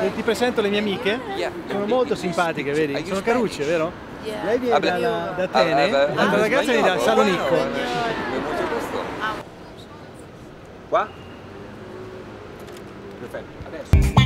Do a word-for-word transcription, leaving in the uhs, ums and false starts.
ti presento le mie amiche, sono molto simpatiche, vedi? Sono carucce, vero? Lei viene da, da Atene, l'altra ragazza viene da Salonicco. Qua? Perfetto, adesso.